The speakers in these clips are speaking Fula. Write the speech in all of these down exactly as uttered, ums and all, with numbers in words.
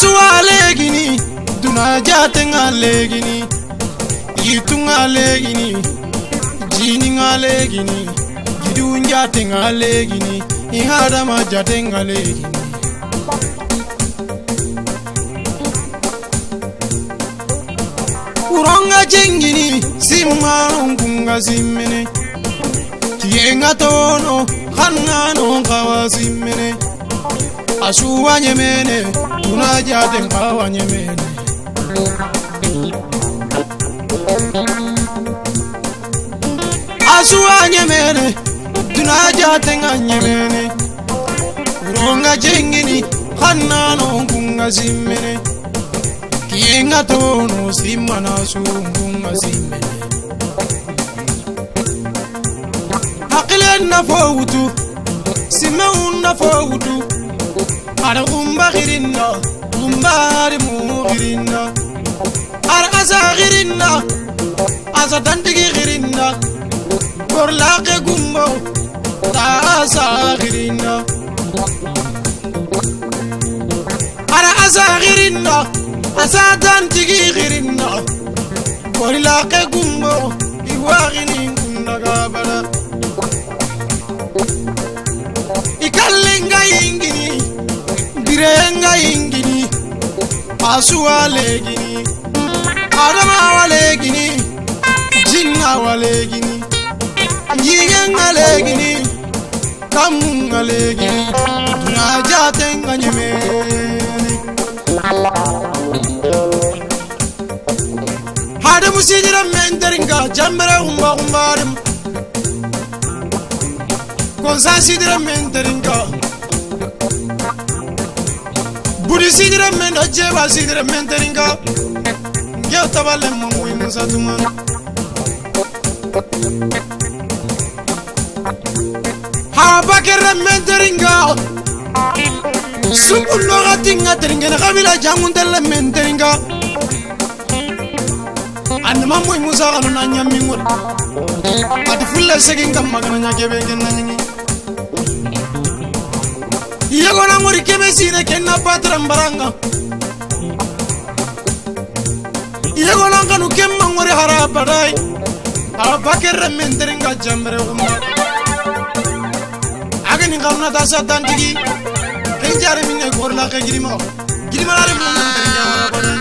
Asualegini, dunajatenga legini, yitunga legini, jininga legini, jidunjatenga legini, ihadama jatenga legini. Uronga jengini, simarungunga simene, kienga tono, hanano kawa simene. Asuwa nyemene, tunajatenga wa nyemene. Asuwa nyemene, tunajatenga nyemene. Uronga jengini, hanano kunga simene. Kienga tono, simana sungunga simene. Hakilen na fawutu, simeun na fawutu. Ara umba girinna, umba arimu girinna. Ara asa girinna, asa dantigi girinna. Borlaqe gumbo, ta asa girinna. Ara asa girinna, asa dantigi girinna. Borlaqe gumbo, iwagini kundaga bala. Ikalenga ingini. Birenga ingini, Asuwa legini, Adama walegini, Jinna walegini, Yigenga legini, Kamunga legini, Tunajatenga nyemene. Hadamu sidira menteringa, Jambere umba umbarim, Konsa sidira menteringa, Budi sidira men ajeba sidira men teringa Ngeo tabale mumui musatuman Habakere men teringa Sumpul loga tinga teringa na kabila jangun tele men teringa Ane mamui musakanu na nyamingur Ati fulle seginga magana nyakebe ngena nyingi Yagona muri keme sine kenna patram baranga Yagona kanu kemma muri hara badai Abakere menteringa jamre umma Agani kamna dasa tantigi Kenjare minne gorla ke girima Girima lare mun menteringa hara badai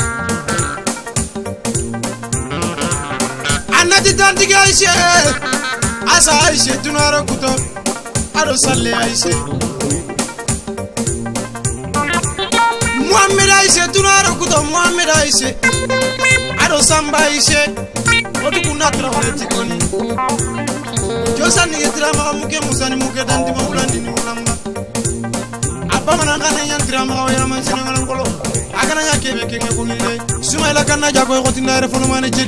Annati tantigi aishe Asa aishe tunara kuto Ado salle aishe Muhammad Aisha tunaro kuto Muhammad Aisha Ado Samba Aisha Odu kunatra horeti koni Josa ni drama muke musani muke danti maulandi ni ulamba Abba manangana yan drama wa yaman sina ngalankolo Agana ya kebe kenge kongile Sumaila kana jago ko tinda refono mane jeli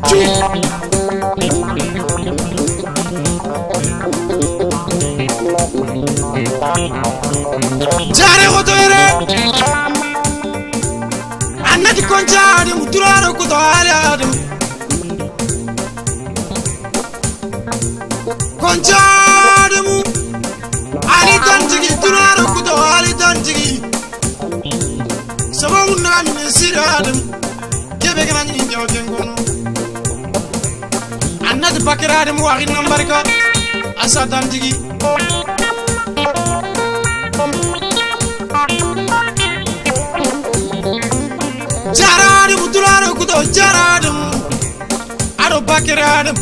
Jare ko toire Annati konjari muturaro kuto aliadum Konjari mu Ali tantigi turaro kuto ali tantigi Sababu nami nesiradum Kebe gana nyingi jawa kengono Annati bakiradum waki nambarika Asa tantigi Jaradum turaro kuto jaradum Ado bakiradum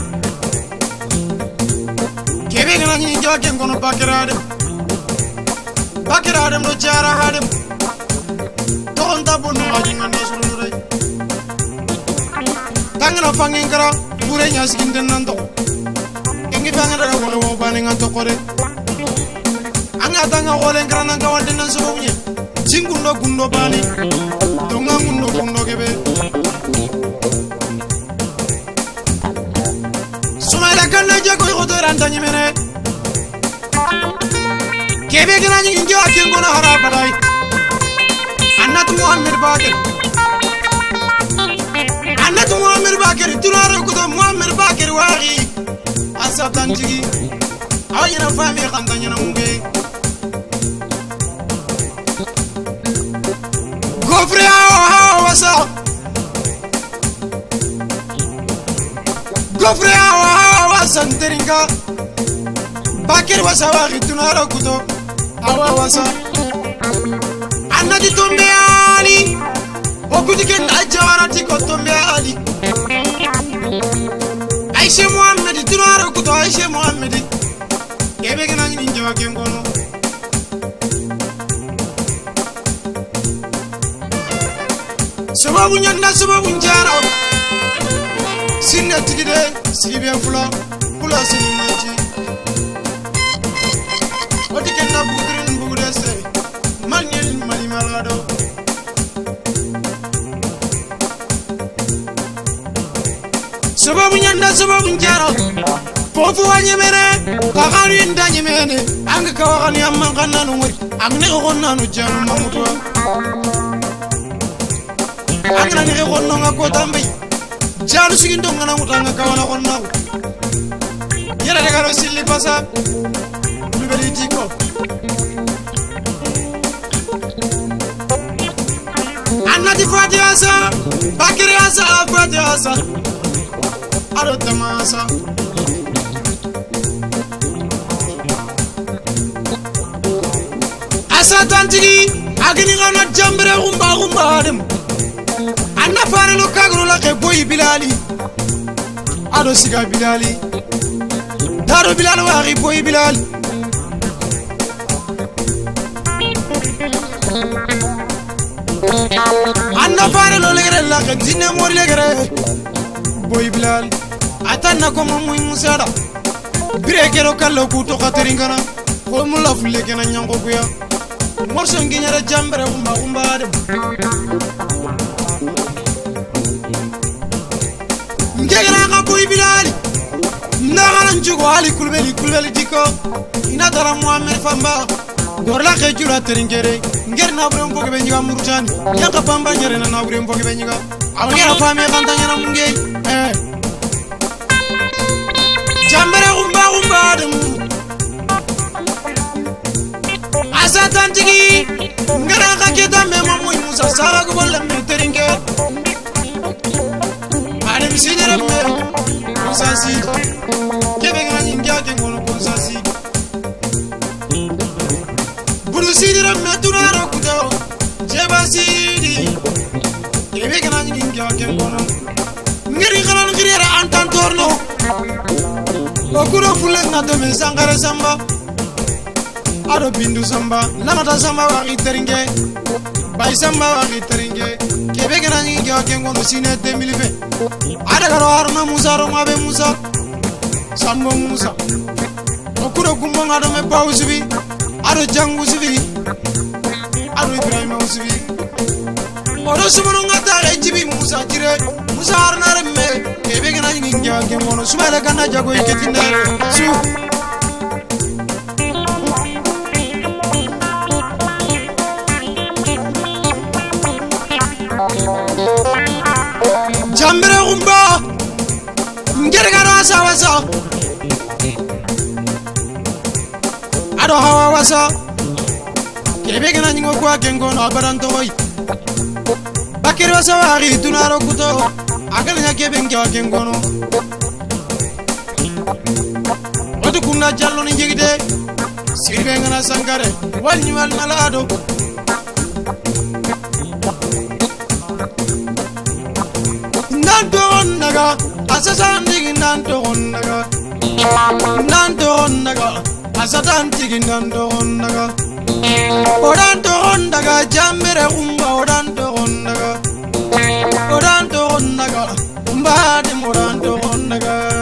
Kebe gana nyingi jawa kengono bakiradum Bakiradum do jaradum Tonta bunu ajinga nesulu ray Tangana fangengara Pure nyasikin denanto Kengi fangara wole wo baninga tokore Anga tanga wole ngara nanga wande nansubunya Jingundo gundo bani Dunga gundo gundo kebe Sumaila kanna jago yoto ranta nyimene Kebe gana nyingi akengona harabadai Annat Muhammad Bakir Annat Muhammad Bakir Tunaro kuto Muhammad Bakir wagi Asa tanjigi Awanyana fami kantanya na munge wasa gofre awa wasa nteringa bakir wasa wa gitunara kuto awa wasa anadi tombe ali okudike najara tiko tombe ali Aisha Muhammad tunara kuto Aisha Muhammad kebe gina ni njawa kengono sababu nyanda sababu njara sinna tigide sigibe fula fula sinnaji odike na bugrin bugudese manyen mali malado sababu nyanda sababu njara pofu wanyemene kakanu inda nyemene anga kawakani amma kanna numuri agne konna no janu mamutwa agna ni konna ngako tambi janu sigindo ngana mutanga kawana konna yara daga ro silli pasa lubeli diko anna di fatiasa bakiri asa fatiasa aro tamasa asa tantigi agini ngana jambere gumba gumba dem anna fare lo kagro la ke boy bilali ado siga bilali daro bilal wa ri boy bilali anna fare lo legere la ke dinne mori legere boy bilal atanna ko mo muy musada brekero kallo ku to khateringana ko mu la fulle kena nyango kuya morso nginyara jambere gumba gumba dem ngegana ka boy bilal ndagala njugo ali kulbeli kulbeli diko ina dara muammer famba gorla ke jura teringere nger na bure mboge be nyiga murjani yanka pamba nyere na bure mboge be nyiga awngera fami kantanya na munge eh jambere gumba gumba dem asa tantigi ngara ka keda me mamu musa sara ko bolle me teringe ade bisinere me musa si kebe ngani ngia ke ngono musa si buru sidira me tunaro kudo jeba sidi kebe ngani ngia ke ngono ngiri khalan ngirera antan torno okuro fulle ngado me sangare samba ado bindu samba namata samba wa iteringe bay samba wa iteringe kebe gana ni ngi ke ngono sine deux mille vingt ada garo harma musa ro mabe musa sambo musa okuro gumbo ngado me pawsubi ado jangu subi ado ibrahima subi odo sumono ngata re jibi musa jire musa harna remme kebe gana ni ngi ke ngono sumala kana jago iketinda su jambere gumba ngergaro asa wasa ado hawa wasa kebe gana nyingo kwa kengo na baranto hoy bakir wasa wari tunaro kuto agal nya kebe ngwa kengo no odu kunna jallo ni jigide sirbe ngana sangare wal nyal malado naga asatan digi nanto naga nanto naga asatan digi nanto naga odanto naga jambere umba odanto naga odanto naga umba de modanto naga